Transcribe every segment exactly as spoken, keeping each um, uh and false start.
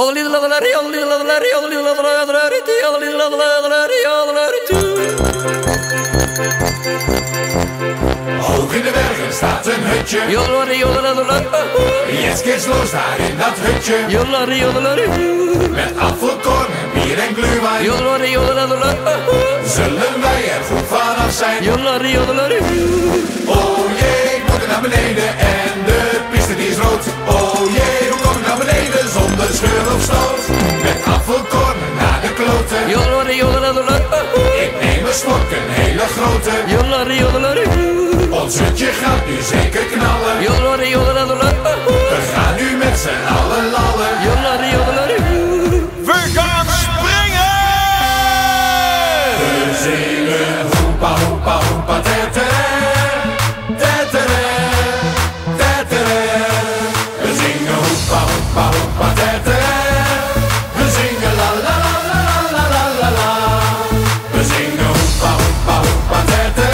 Hoog in de bergen staat een hutje. Jetskis los daar in dat hutje. Met apfelkorn en bier en glühwein. Zullen wij er goed vanaf zijn? Oh jee, ik moet er naar beneden en de piste die is rood. Oh jee, hoe kom ik naar beneden zonder scheur of stoot? Met apfelkorn naar de kloten. Ik neem een slok, een hele grote. Ons hutje gaat nu zeker knallen. We gaan nu met z'n allen lallen. We gaan springen! We zingen hoepa hoepa hoepa tetere, tetere, tetere. We zingen hoepa hoepa hoepa tetere. We zingen la la la la la la la la. We zingen hoepa hoepa hoepa tetere.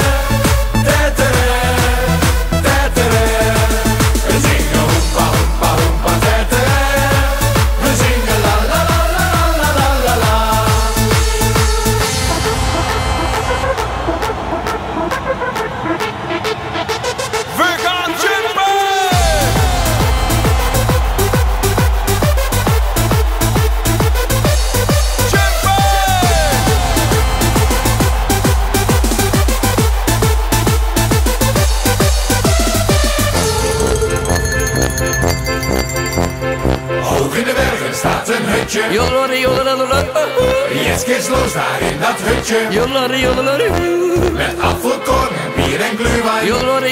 Jetskis los daar in dat hutje. Met apfelkorn en bier en glühwein.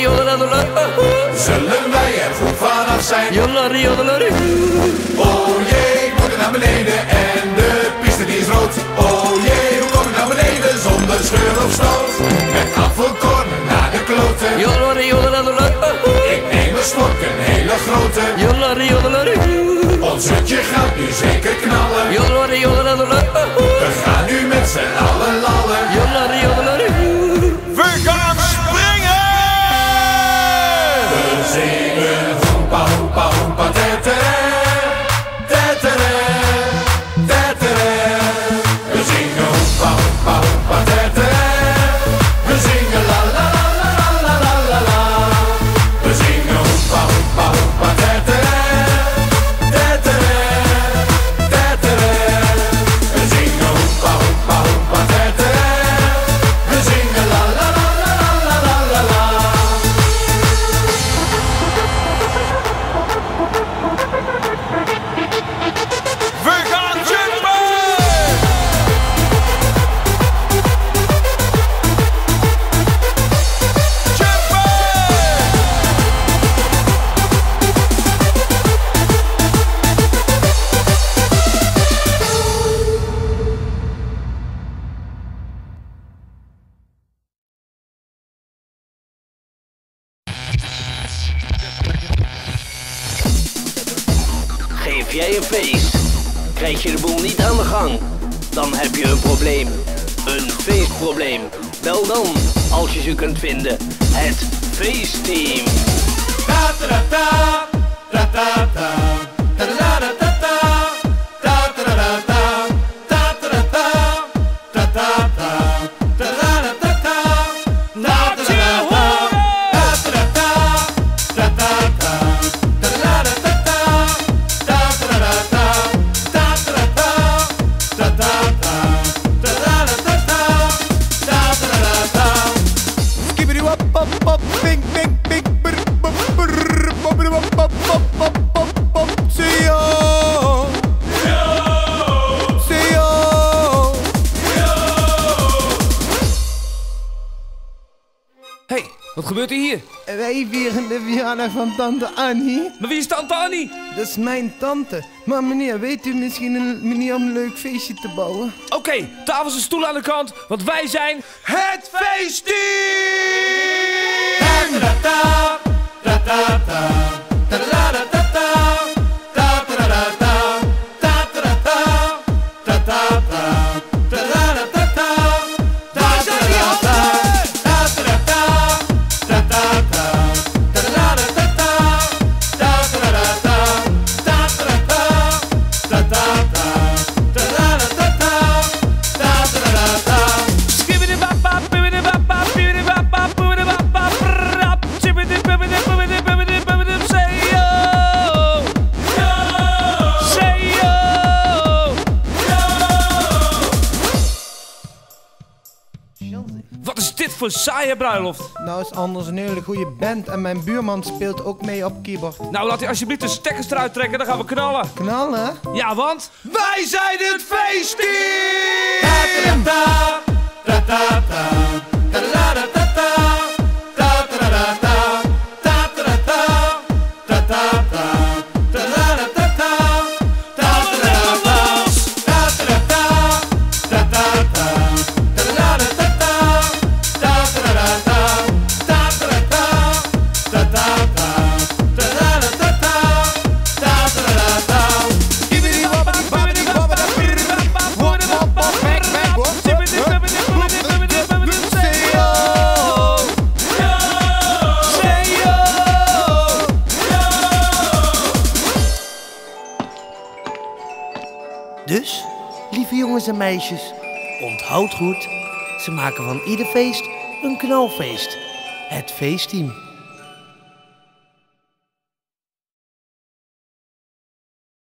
Zullen wij er goed vanaf zijn? Oh jee, ik moet er naar beneden en de piste die is rood. Oh jee, hoe kom ik naar beneden zonder scheur of stoot? Met apfelkorn naar de kloten. Ik neem een slok, een hele grote. Ons hutje gaat nu zeker knallen. We gaan nu met z'n allen lallen. We gaan springen! We zingen hoepa hoepa hoepa tetere, tetere, tetere. We zingen hoepa hoepa hoepa tetere. We zingen la la la la la la la la. We zingen hoepa hoepa hoepa tetere. Geef jij een feest, krijg je de boel niet aan de gang, dan heb je een probleem, een feestprobleem. Bel dan, als je ze kunt vinden, het feestteam. Ta ta ta ta ta ta ta ta ta ta ta ta ta ta ta ta ta ta ta ta Wat gebeurt er hier? Wij vieren de verjaardag van tante Annie. Maar wie is tante Annie? Dat is mijn tante. Maar meneer, weet u misschien een manier om een leuk feestje te bouwen? Oké, okay, tafels en stoelen aan de kant, want wij zijn het feestteam! voor een saaie bruiloft. Nou is anders een hele goede band en mijn buurman speelt ook mee op keyboard. Nou, laat hij alsjeblieft de stekkers eruit trekken, dan gaan we knallen. Knallen? Ja, want... Wij zijn het feestteam! Dus, lieve jongens en meisjes, onthoud goed, ze maken van ieder feest een knalfeest. Het feestteam.